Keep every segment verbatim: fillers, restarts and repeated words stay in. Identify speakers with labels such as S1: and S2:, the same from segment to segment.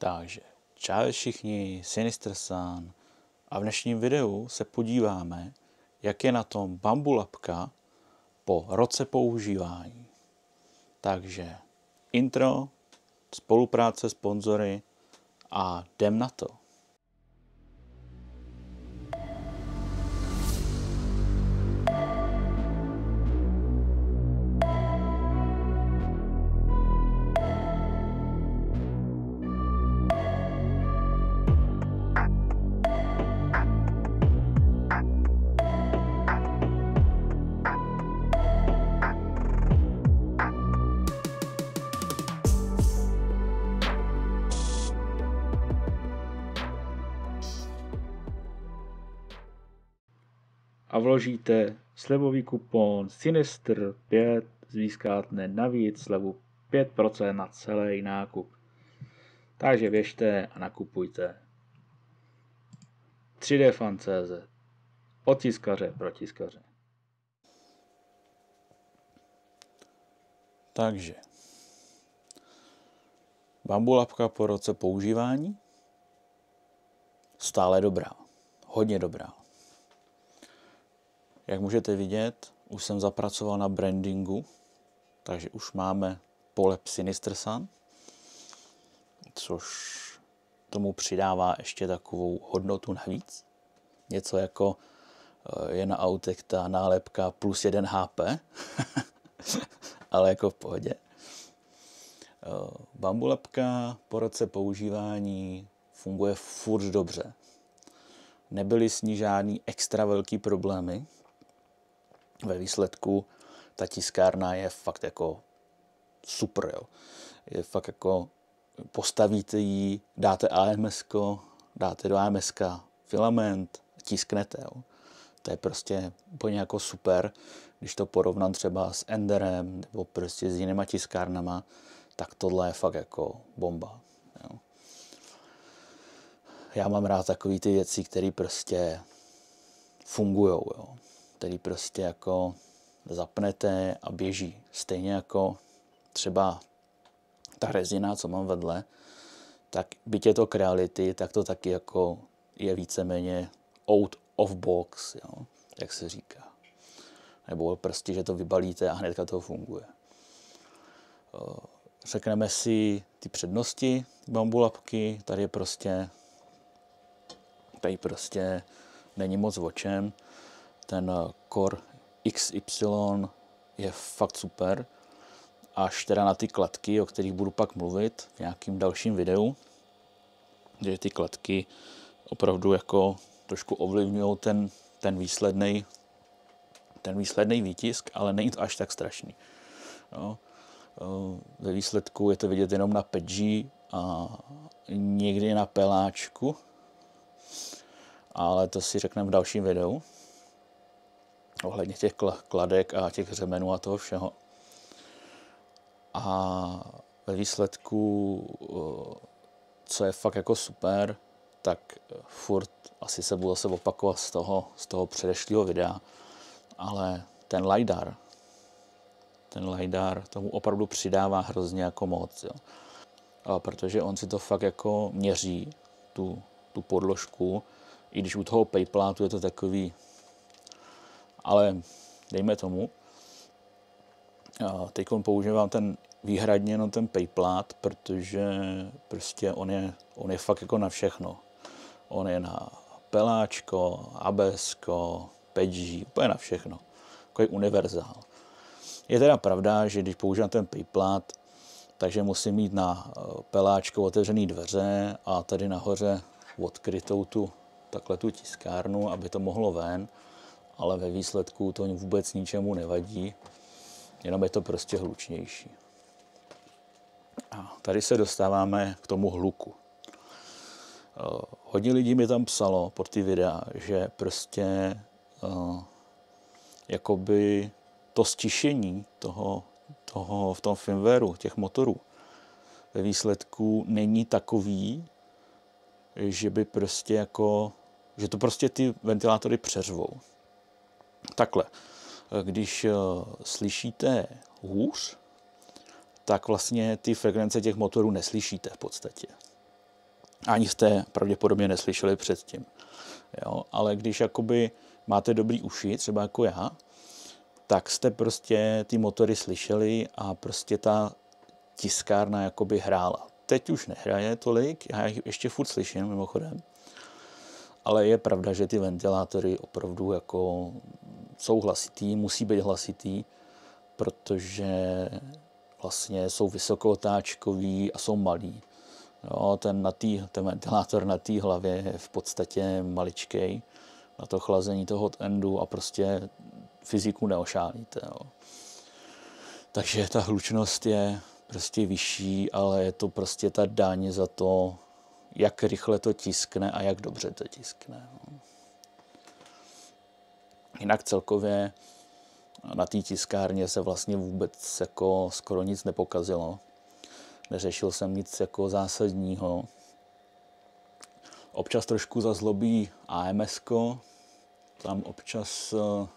S1: Takže čau všichni, Sinister Sun a v dnešním videu se podíváme, jak je na tom Bambulabka po roce používání. Takže intro, spolupráce, sponzory a jdem na to. A vložíte slevový kupon Sinister pět, získáte navíc slevu pět procent na celý nákup. Takže běžte a nakupujte. tři dé fan tečka cé zet. Od tiskaře pro tiskaře. Takže Bambulabka po roce používání stále dobrá. Hodně dobrá. Jak můžete vidět, už jsem zapracoval na brandingu, takže už máme polep Sinister Sun, což tomu přidává ještě takovou hodnotu navíc. Něco jako je na autech ta nálepka plus jeden há pé, ale jako v pohodě. Bambulabka po roce používání funguje furt dobře. Nebyly s ní žádný extra velký problémy. Ve výsledku ta tiskárna je fakt jako super, jo. Je fakt jako, postavíte ji, dáte á em esko, dáte do á em eska filament, tisknete, jo. To je prostě úplně jako super, když to porovnám třeba s Enderem nebo prostě s jinýma tiskárnama, tak tohle je fakt jako bomba, jo. Já mám rád takový ty věci, které prostě fungujou, jo. Který prostě jako zapnete a běží. Stejně jako třeba ta rezina, co mám vedle, tak byť je to Creality, tak to taky jako je víceméně out of box, jo, jak se říká. Nebo prostě, že to vybalíte a hnedka to funguje. Řekneme si ty přednosti Bambulabky. Tady je prostě tady prostě není moc o čem. Ten Core iks ypsilon je fakt super. Až teda na ty kladky, o kterých budu pak mluvit v nějakým dalším videu. Že ty kladky opravdu jako trošku ovlivňují ten, ten výsledný ten výsledný výtisk, ale není to až tak strašný. No. Ve výsledku je to vidět jenom na pět gé a někdy na peláčku. Ale to si řekneme v dalším videu. Ohledně těch kladek a těch řemenů a toho všeho. A ve výsledku, co je fakt jako super, tak furt asi se budu zase opakovat z toho, z toho předešlého videa, ale ten lidar, ten lidar tomu opravdu přidává hrozně jako moc, jo. A protože on si to fakt jako měří, tu, tu podložku, i když u toho papelátu je to takový, ale dejme tomu. Teď používám ten výhradně no ten papeplát, protože prostě on je, on je fakt jako na všechno. On je na peláčko, abesko, pět gé, úplně na všechno. Takový univerzál. Je teda pravda, že když používám ten papeplát, takže musím mít na peláčko otevřený dveře a tady nahoře odkrytou tu, takhle tu tiskárnu, aby to mohlo ven. Ale ve výsledku to vůbec ničemu nevadí, jenom je to prostě hlučnější. A tady se dostáváme k tomu hluku. Hodně lidí mi tam psalo pod ty videa, že prostě uh, jakoby to stišení toho, toho v tom firmwareu, těch motorů, ve výsledku není takový, že by prostě jako, že to prostě ty ventilátory přeřvou. Takhle, když slyšíte hůř, tak vlastně ty frekvence těch motorů neslyšíte v podstatě. Ani jste pravděpodobně neslyšeli předtím. Jo? Ale když jakoby máte dobrý uši, třeba jako já, tak jste prostě ty motory slyšeli a prostě ta tiskárna jakoby hrála. Teď už nehraje tolik, já ji ještě furt slyším mimochodem, ale je pravda, že ty ventilátory opravdu jako jsou hlasitý, musí být hlasitý, protože vlastně jsou vysokootáčkový a jsou malý. Jo, ten, na tý, ten ventilátor na té hlavě je v podstatě maličkej na to chlazení toho hot endu a prostě fyziku neošálíte. Jo. Takže ta hlučnost je prostě vyšší, ale je to prostě ta daň za to, jak rychle to tiskne a jak dobře to tiskne. Jo. Jinak celkově na té tiskárně se vlastně vůbec jako skoro nic nepokazilo. Neřešil jsem nic jako zásadního. Občas trošku zazlobí á em esko, tam občas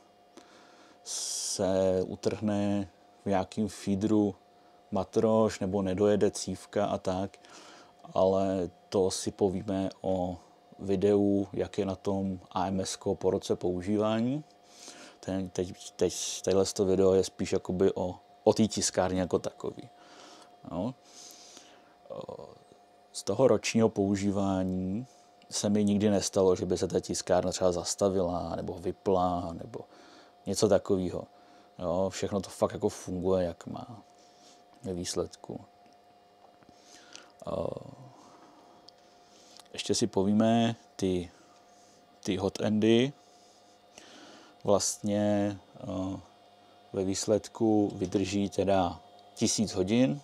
S1: se utrhne v nějakým feedru matroš nebo nedojede cívka a tak, ale to si povíme o videu, jak je na tom á em esko po roce používání. Ten, teď, teď tadyhle to video je spíš jakoby o, o té tiskárně jako takový. No. Z toho ročního používání se mi nikdy nestalo, že by se ta tiskárna třeba zastavila, nebo vypla, nebo něco takového. Jo, všechno to fakt jako funguje, jak má ve výsledku. Ještě si povíme ty, ty hot endy. Vlastně ve výsledku vydrží teda tisíc hodin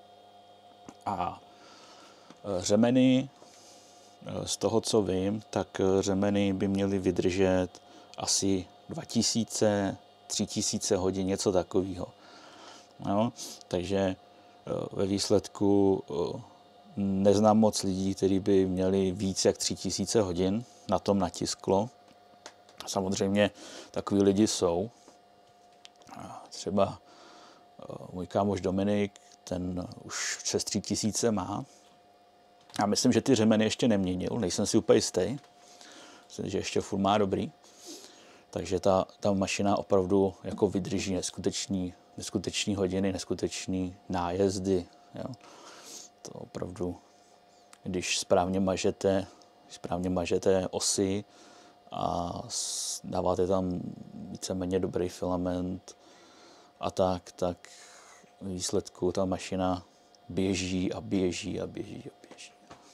S1: a řemeny, z toho, co vím, tak řemeny by měly vydržet asi dva tisíce, tři tisíce hodin, něco takového. No, takže ve výsledku neznám moc lidí, kteří by měli víc jak tři tisíce hodin na tom natisklo. Samozřejmě takový lidi jsou. Třeba můj kámoš Dominik, ten už přes tři tisíce má. Já myslím, že ty řemeny ještě neměnil, nejsem si úplně jistý. Myslím, že ještě furt má dobrý. Takže ta, ta mašina opravdu jako vydrží neskutečný, neskutečný hodiny, neskutečný nájezdy. Jo. To opravdu, když správně mažete, správně mažete osy a dáváte tam víceméně dobrý filament a tak, tak v výsledku ta mašina běží a běží a běží a běží.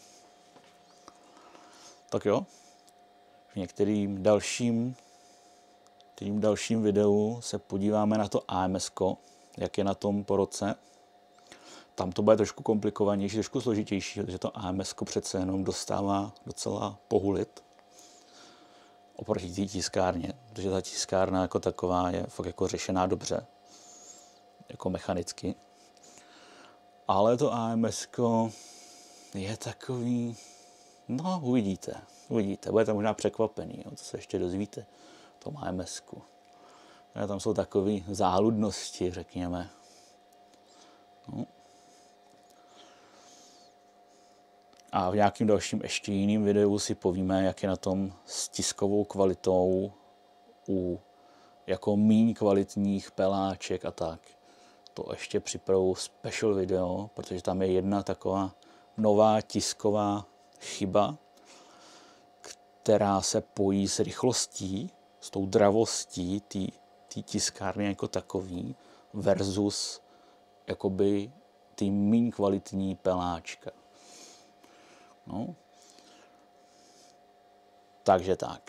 S1: Tak jo, v některým dalším, některým dalším videu se podíváme na to á em esko, jak je na tom po roce. Tam to bude trošku komplikovanější, trošku složitější, protože to á em esko přece jenom dostává docela pohulit oproti té tiskárně, protože ta tiskárna jako taková je fakt jako řešená dobře, jako mechanicky. Ale to á em esko je takový, no uvidíte, uvidíte, budete možná překvapený, jo, co se ještě dozvíte v tom á em esku. Tam jsou takové záludnosti, řekněme. No. A v nějakým dalším ještě jiným videu si povíme, jak je na tom s tiskovou kvalitou u jako míň kvalitních peláček a tak. To ještě připravu special video, protože tam je jedna taková nová tisková chyba, která se pojí s rychlostí, s tou dravostí té tiskárny jako takový versus jakoby ty míň kvalitní peláčka. No. Takže tak.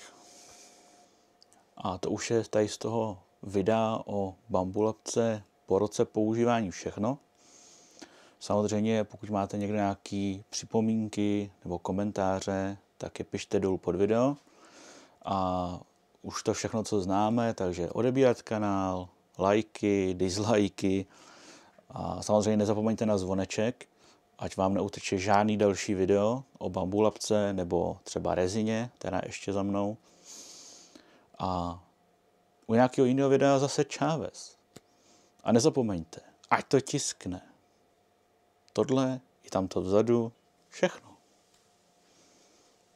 S1: A to už je tady z toho videa o Bambulabce po roce používání všechno. Samozřejmě, pokud máte někdo nějaké připomínky nebo komentáře, tak je pište dolů pod video. A už to všechno, co známe, takže odebírat kanál, lajky, dislajky a samozřejmě nezapomeňte na zvoneček, ať vám neuteče žádný další video o Bambulabce nebo třeba rezině, která je ještě za mnou. A u nějakého jiného videa zase čáves. A nezapomeňte, ať to tiskne. Tohle je tamto vzadu všechno.